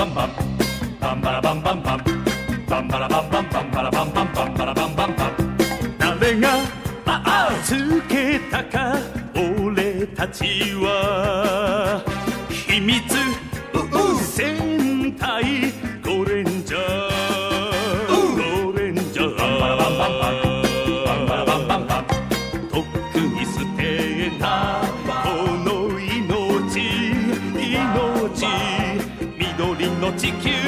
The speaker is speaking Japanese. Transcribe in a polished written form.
バンバンバンバラバンバンバンバンバラバンバンバンバラバンバンバンバラバンバンバン。誰がつけたか俺たちは秘密戦隊ゴレンジャーゴレンジャー。バンバラバンバンバンバンバラバンバンバン。とっくに捨てたこの命緑の地球